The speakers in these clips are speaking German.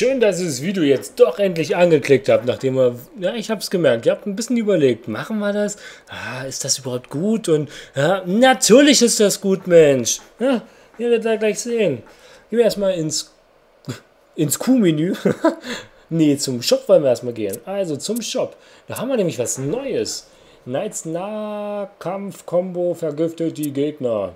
schön, dass ihr das Video jetzt doch endlich angeklickt habt, nachdem wir, ja, ich habe es gemerkt, ihr habt ein bisschen überlegt, machen wir das? Ah, ist das überhaupt gut? Und ja, natürlich ist das gut, Mensch. Ja, ihr werdet da gleich sehen. Gehen wir erstmal ins Q-Menü. Nee, zum Shop wollen wir erstmal gehen. Also zum Shop. Da haben wir nämlich was Neues. Knights Nahkampf-Kombo vergiftet die Gegner.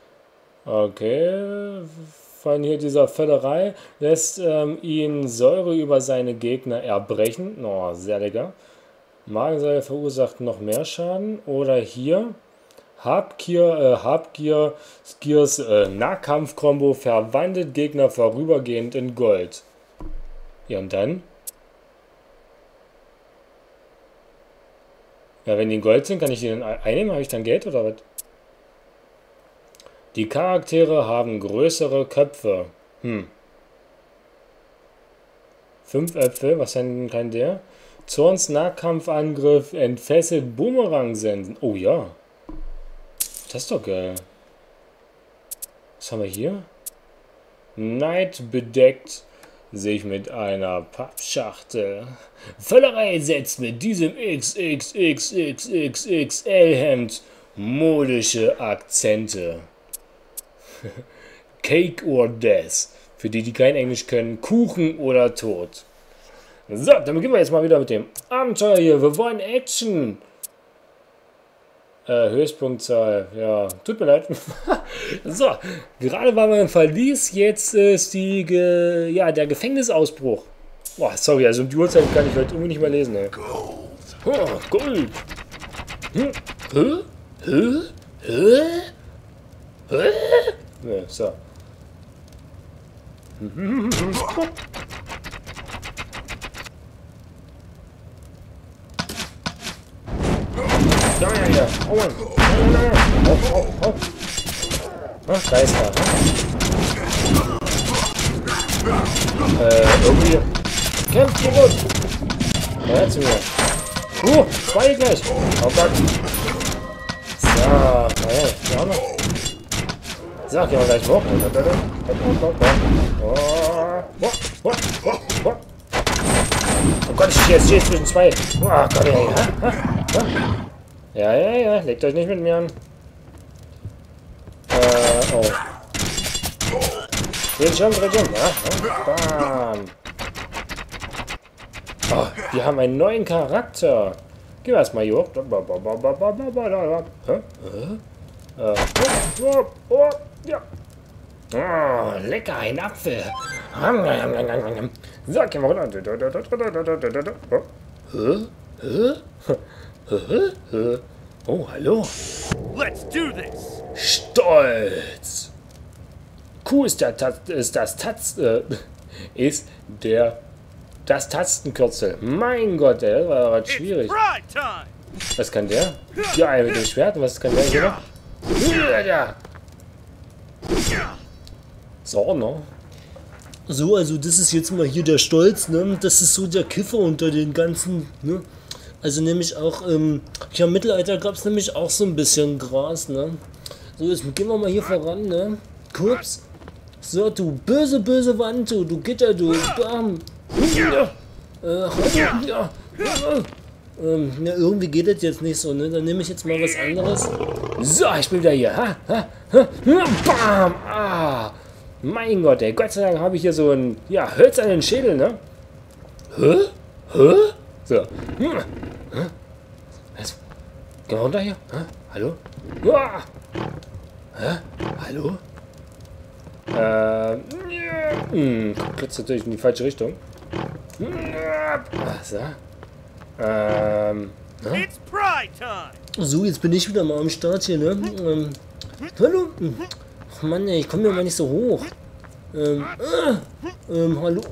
Okay. Von hier dieser Völlerei lässt ihn Säure über seine Gegner erbrechen. Oh, sehr lecker. Magensäure verursacht noch mehr Schaden. Oder hier Habgier Skiers Nahkampf-Kombo verwandelt Gegner vorübergehend in Gold. Ja, und dann? Ja, wenn die in Gold sind, kann ich die dann einnehmen? Habe ich dann Geld oder was? Die Charaktere haben größere Köpfe. 5 Äpfel, was kann der? Zorns Nahkampfangriff entfesselt Boomerang senden. Oh ja. Das ist doch geil. Was haben wir hier? Neid bedeckt sich mit einer Pappschachtel. Völlerei setzt mit diesem XXXXXL-Hemd modische Akzente. Cake or Death. Für die, die kein Englisch können, Kuchen oder Tod. So, dann beginnen wir jetzt mal wieder mit dem Abenteuer hier. Wir wollen Action. Höchstpunktzahl. Ja, tut mir leid. So, gerade waren wir im Verlies. Jetzt ist der Gefängnisausbruch. Boah, sorry, also um die Uhrzeit kann ich heute irgendwie nicht mehr lesen. Ey. Oh, Gold. Ne, so. Ja. Oh Mann. Oh. Ach, da ist er. Irgendwie. Kämpft zurück. Ja, zu mir. 2 gleich. Oh Gott. So, ja noch. So, gehen wir gleich hoch. Oh Gott, ich stehe zwischen 2. Oh Gott, ja. Legt euch nicht mit mir an. Oh. Dreh schon. Ja. Bam. Oh, wir haben einen neuen Charakter. Gehen wir erstmal hier hoch. Ja. Oh, lecker, ein Apfel. So, gehen wir runter. Oh, hallo. Let's do this. Stolz. Q ist das Tastenkürzel. Mein Gott, das war was schwierig. Was kann der? Ja, mit dem Schwert. Was kann der hier? Ja. So, ne? So, also das ist jetzt mal hier der Stolz, ne? Das ist so der Kiffer unter den ganzen, ne? Also nämlich auch, ja, im Mittelalter gab es nämlich auch so ein bisschen Gras, ne? So, jetzt gehen wir mal hier voran, ne? Kurz. So, du böse Wand, du Gitter, du Bam. Ja, irgendwie geht das jetzt nicht so, ne? Dann nehme ich jetzt mal was anderes. So, ich bin wieder hier. Bam! Ah! Mein Gott, ey. Gott sei Dank habe ich hier so einen, ja, hölzernen Schädel, ne? So. Was? Geh mal runter hier. Hallo? Hallo? Kommt jetzt natürlich in die falsche Richtung. So. So, jetzt bin ich wieder mal am Start hier, ne? Hallo? Ach Mann, ey, ich komme ja mal nicht so hoch. Hallo?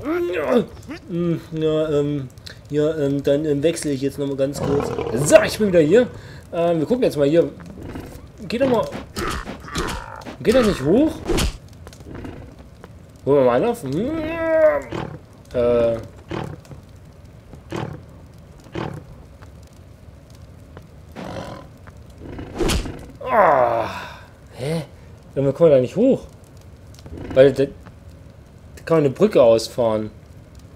Dann wechsle ich jetzt noch mal ganz kurz. So, ich bin wieder hier. Wir gucken jetzt mal hier. Geht doch mal. Geht er nicht hoch? Holen wir mal auf. Hä? Wir kommen da nicht hoch. Weil da kann man eine Brücke ausfahren.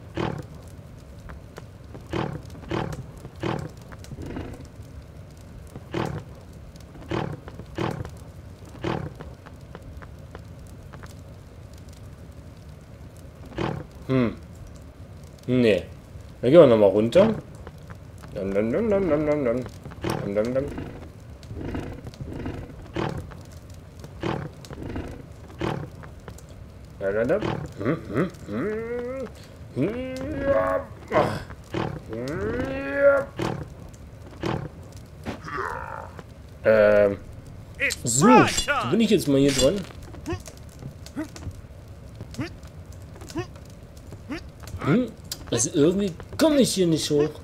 Nee. Dann gehen wir nochmal runter. Dum, dum, dum, dum, dum, dum, dum. Dum, dum, dum. Da, da, da. So, da bin ich jetzt mal hier dran. Also irgendwie komme ich hier nicht hoch.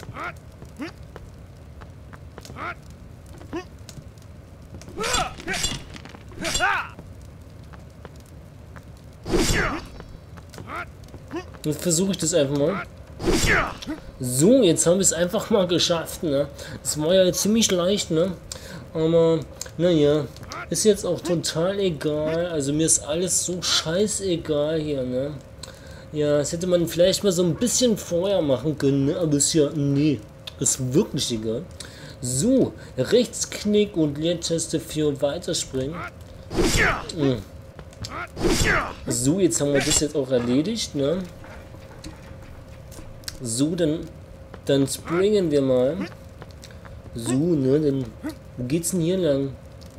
Jetzt versuche ich das einfach mal. So, jetzt haben wir es einfach mal geschafft, ne? Das war ja ziemlich leicht, ne? Aber, naja, ist jetzt auch total egal. Also mir ist alles so scheißegal hier, ne? Ja, das hätte man vielleicht mal so ein bisschen vorher machen können, ne? Aber ist ja, nee, ist wirklich egal. So, Rechtsknick und Leertaste für Weiterspringen. So, jetzt haben wir das jetzt auch erledigt, ne? So, dann springen wir mal. So, ne, dann, wo geht's denn hier lang?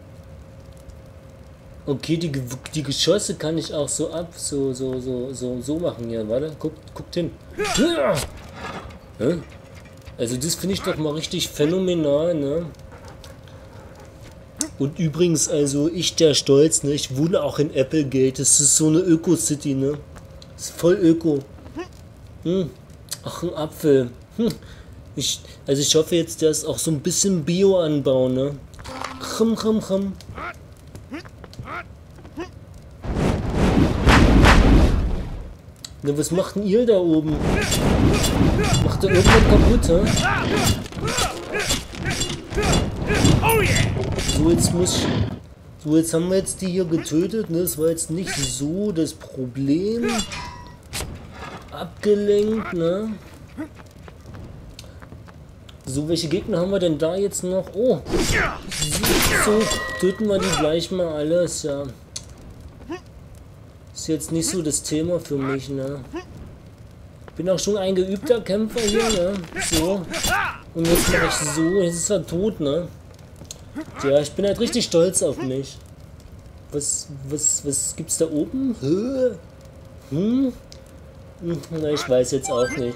Okay, die Geschosse kann ich auch so so machen hier, warte, guckt hin. Ja. Also das finde ich doch mal richtig phänomenal, ne? Und übrigens, also ich der Stolz, ne? Ich wohne auch in Applegate, das ist so eine Öko-City, ne? Das ist voll Öko. Ach, ein Apfel. Also ich hoffe jetzt, der ist auch so ein bisschen Bio-Anbau, ne? Na, was macht denn ihr da oben? Macht ihr irgendwas kaputt, hä? So, jetzt haben wir jetzt die hier getötet, ne? Das war jetzt nicht so das Problem. Abgelenkt, ne? So, welche Gegner haben wir denn da jetzt noch? Oh! So, töten wir die gleich mal alles, ja. Ist jetzt nicht so das Thema für mich, ne? Bin auch schon ein geübter Kämpfer hier, ne? So. Und jetzt mache ich so, jetzt ist er tot, ne? Ja, ich bin halt richtig stolz auf mich. Was gibt's da oben? Na, ich weiß jetzt auch nicht.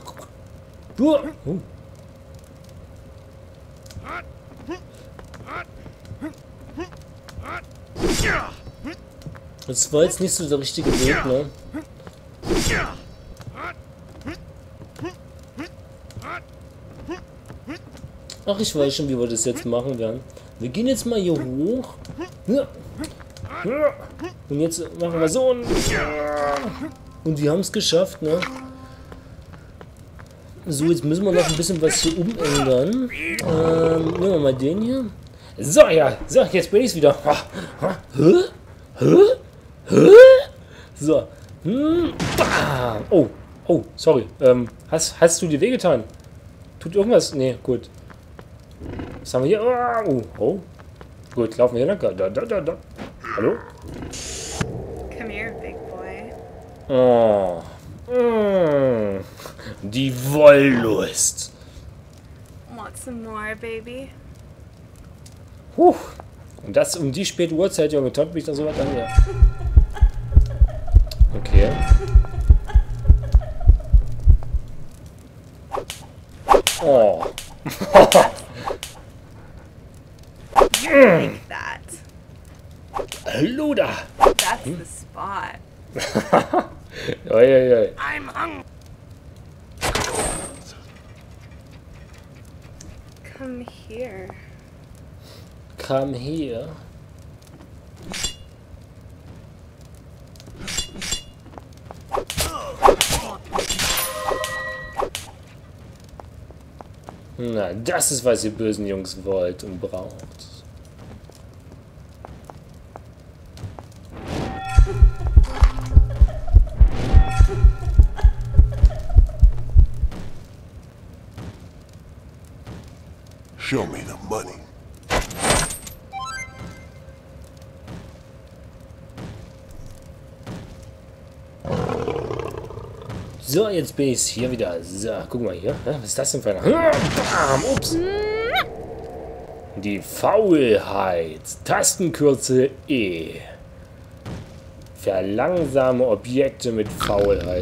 Das war jetzt nicht so der richtige Weg, ne? Ach, ich weiß schon, wie wir das jetzt machen werden. Wir gehen jetzt mal hier hoch. Und jetzt machen wir so. Und wir haben es geschafft, ne? So, jetzt müssen wir noch ein bisschen was hier umändern. Nehmen wir mal den hier. So, ja. So, jetzt bin ich's wieder. So. Oh, sorry. Hast du dir wehgetan? Tut irgendwas? Nee, gut. Was haben wir hier? Oh. Gut, laufen wir hier lang. Da. Hallo? Come here, big boy. Oh. Die Wollust. Want some more, baby? Und das um die späte Uhrzeit, Junge, taugt mich da so was an, ja. Okay. Oh. Like that. Hallo da. That's the spot. Oi. I'm hungry. Come here. Come here. Na, das ist, was ihr bösen Jungs wollt und braucht. Show me the money. So, jetzt bin ich hier wieder. So, guck mal hier. Was ist das denn für eine... Ups. Die Faulheit. Tastenkürzel E. Verlangsame Objekte mit Faulheit.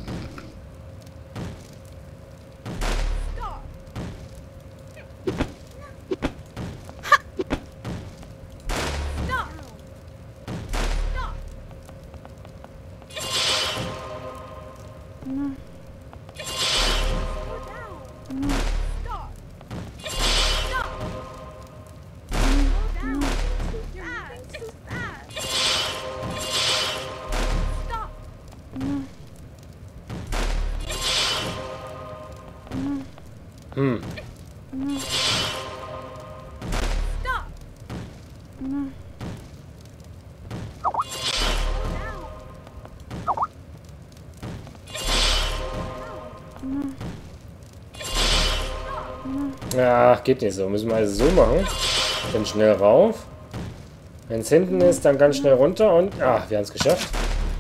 Ja, geht nicht so. Müssen wir also so machen. Dann schnell rauf. Wenn es hinten ist, dann ganz schnell runter und... Ah, wir haben es geschafft.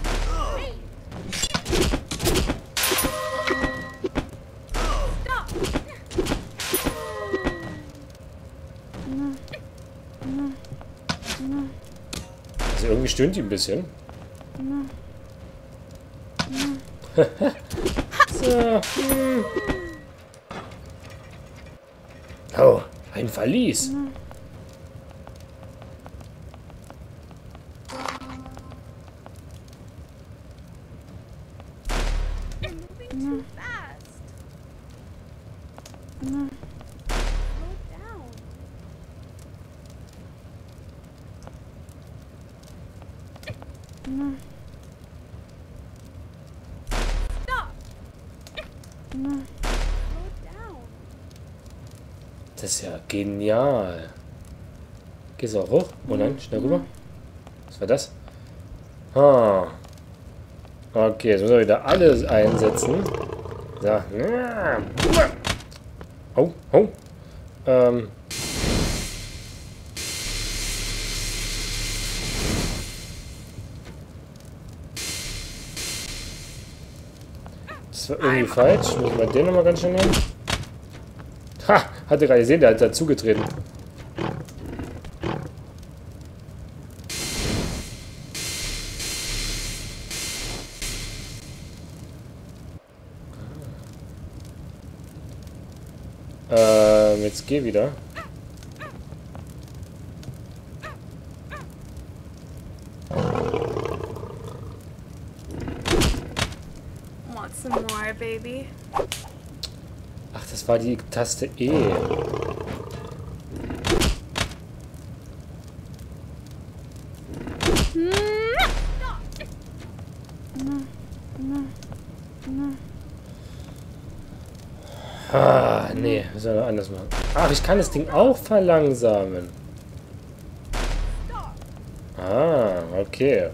Also irgendwie stöhnt die ein bisschen. So. Oh, ein Verlies. Das ist ja genial. Gehst du auch hoch? Oh nein, schnell rüber. Was war das? Ah. Okay, jetzt müssen wir wieder alles einsetzen. So. Oh, oh. Das war irgendwie falsch. Müssen wir den nochmal ganz schnell nehmen. Ha! Hatte gerade gesehen, der hat dazugetreten. Jetzt geh wieder. Want some more, baby? Ach, das war die Taste E. Ah, nee, müssen wir anders machen. Ach, ich kann das Ding auch verlangsamen. Ah, okay.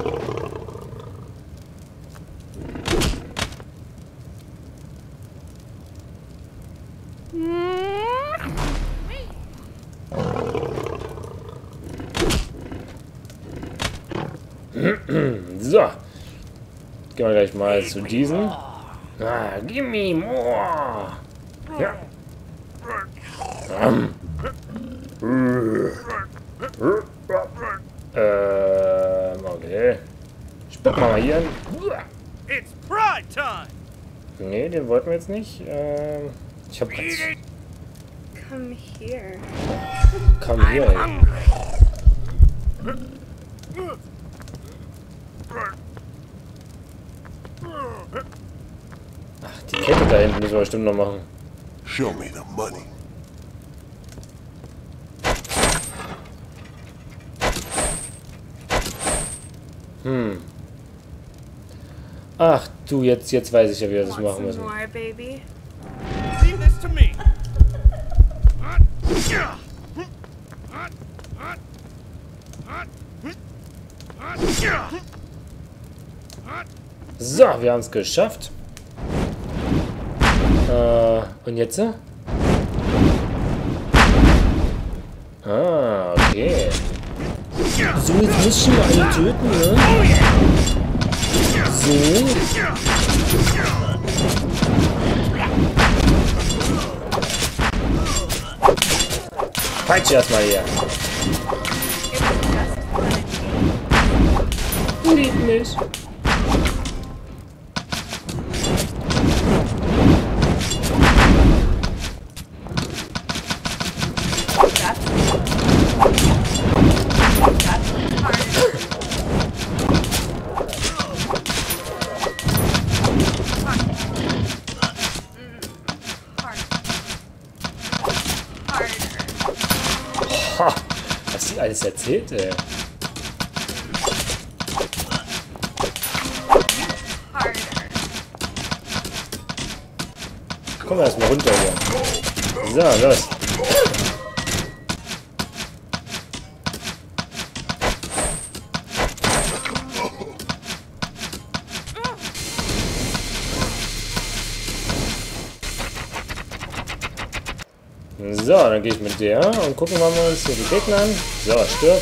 So. Gehen wir gleich mal zu diesen. Ah, give me more. Ja. Okay. Spuck mal hier. It's pride time! Nee, den wollten wir jetzt nicht. Ich hab jetzt... Come here. Komm hier. Ey. Ach, die Kette da hinten müssen wir bestimmt noch machen. Show me the money. Ach du, jetzt weiß ich ja, wie wir das Want machen some müssen. more, baby? Leave this to me! So, wir haben es geschafft. Und jetzt? Ah, okay. So, jetzt müssen wir alle töten, ne? So. Peitsche erstmal hier. Lieb mich. Was sie alles erzählt, ey. Komm erstmal runter hier. So, los. So, dann gehe ich mit der und gucken wir uns hier die Gegner an. So, stirb.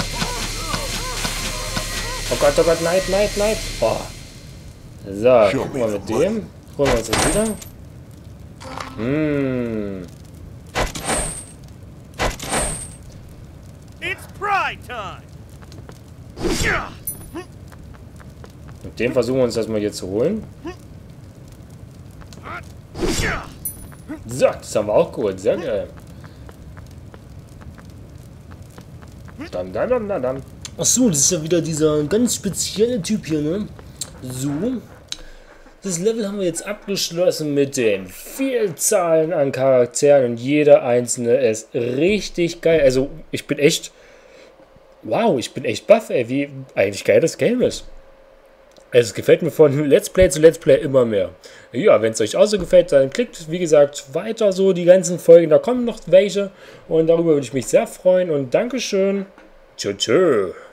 Oh Gott, nein. Boah. So, gucken wir mit dem. Holen wir uns das wieder. It's pride time. Mit dem versuchen wir uns das mal hier zu holen. So, das haben wir auch geholt. Sehr geil. Dann. Achso, das ist ja wieder dieser ganz spezielle Typ hier, ne? So. Das Level haben wir jetzt abgeschlossen mit den Vielzahlen an Charakteren und jeder einzelne ist richtig geil. Also, ich bin echt... Wow, ich bin echt baff, ey, wie eigentlich geil das Game ist. Also, es gefällt mir von Let's Play zu Let's Play immer mehr. Ja, wenn es euch auch so gefällt, dann klickt, wie gesagt, weiter so die ganzen Folgen. Da kommen noch welche und darüber würde ich mich sehr freuen. Und Dankeschön. Tschö.